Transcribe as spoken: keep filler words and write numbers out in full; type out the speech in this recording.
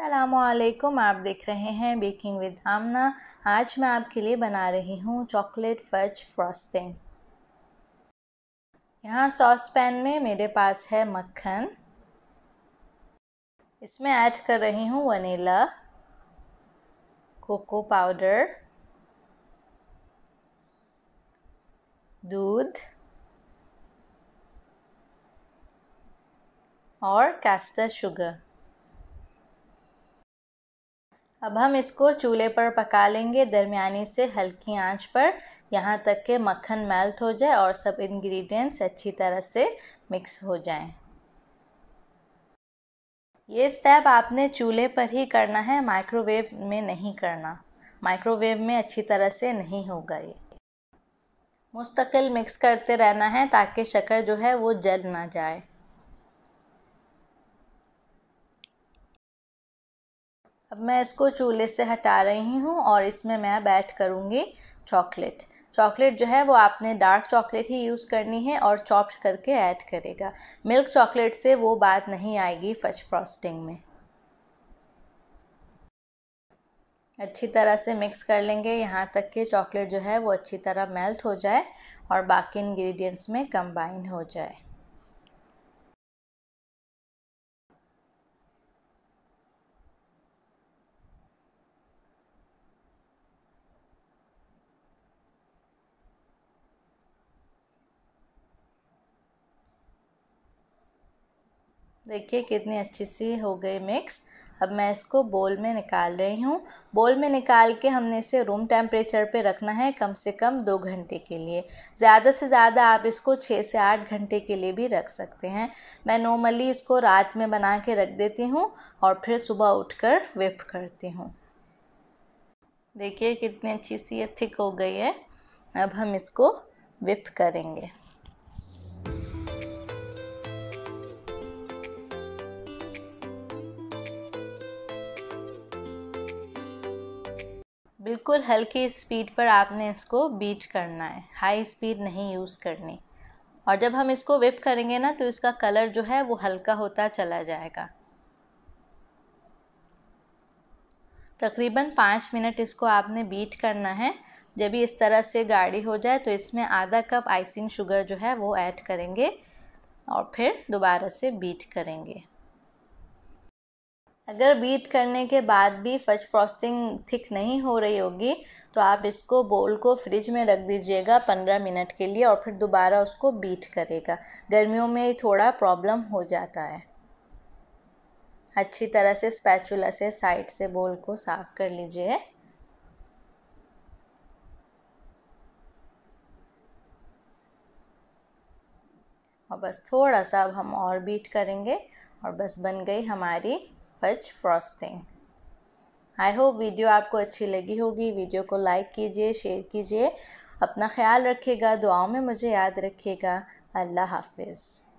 अस्सलामुअलैकुम, आप देख रहे हैं बेकिंग विद आमना। आज मैं आपके लिए बना रही हूँ चॉकलेट फज फ्रॉस्टिंग। यहाँ सॉस पैन में मेरे पास है मक्खन। इसमें ऐड कर रही हूँ वनीला, कोको पाउडर, दूध और कैस्टर शुगर। अब हम इसको चूल्हे पर पका लेंगे दरमियानी से हल्की आंच पर, यहाँ तक कि मक्खन मेल्ट हो जाए और सब इंग्रेडिएंट्स अच्छी तरह से मिक्स हो जाएं। ये स्टेप आपने चूल्हे पर ही करना है, माइक्रोवेव में नहीं करना। माइक्रोवेव में अच्छी तरह से नहीं होगा। ये मुस्तकिल मिक्स करते रहना है ताकि शक्कर जो है वो जल ना जाए। अब मैं इसको चूल्हे से हटा रही हूँ और इसमें मैं अब ऐड करूँगी चॉकलेट। चॉकलेट जो है वो आपने डार्क चॉकलेट ही यूज़ करनी है और चॉप्ड करके ऐड करेगा। मिल्क चॉकलेट से वो बात नहीं आएगी फज फ्रॉस्टिंग में। अच्छी तरह से मिक्स कर लेंगे यहाँ तक कि चॉकलेट जो है वो अच्छी तरह मेल्ट हो जाए और बाकी इंग्रेडिएंट्स में कंबाइन हो जाए। देखिए कितनी अच्छी सी हो गई मिक्स। अब मैं इसको बोल में निकाल रही हूँ। बोल में निकाल के हमने इसे रूम टेम्परेचर पे रखना है कम से कम दो घंटे के लिए। ज़्यादा से ज़्यादा आप इसको छः से आठ घंटे के लिए भी रख सकते हैं। मैं नॉर्मली इसको रात में बना के रख देती हूँ और फिर सुबह उठकर व्हिप करती हूँ। देखिए कितनी अच्छी सी ये थिक हो गई है। अब हम इसको व्हिप करेंगे। बिल्कुल हल्की स्पीड पर आपने इसको बीट करना है, हाई स्पीड नहीं यूज़ करनी। और जब हम इसको व्हिप करेंगे ना तो इसका कलर जो है वो हल्का होता चला जाएगा। तकरीबन पाँच मिनट इसको आपने बीट करना है। जब भी इस तरह से गाढ़ी हो जाए तो इसमें आधा कप आइसिंग शुगर जो है वो ऐड करेंगे और फिर दोबारा से बीट करेंगे। अगर बीट करने के बाद भी फज फ्रॉस्टिंग थिक नहीं हो रही होगी तो आप इसको बोल को फ्रिज में रख दीजिएगा पंद्रह मिनट के लिए और फिर दोबारा उसको बीट करेगा। गर्मियों में थोड़ा प्रॉब्लम हो जाता है। अच्छी तरह से स्पैचुला से साइड से बोल को साफ कर लीजिए। और बस थोड़ा सा अब हम और बीट करेंगे और बस बन गई हमारी fudge frosting. I hope video आपको अच्छी लगी होगी। वीडियो को लाइक कीजिए, शेयर कीजिए। अपना ख्याल रखिएगा, दुआओं में मुझे याद रखिएगा। अल्लाह हाफिज़।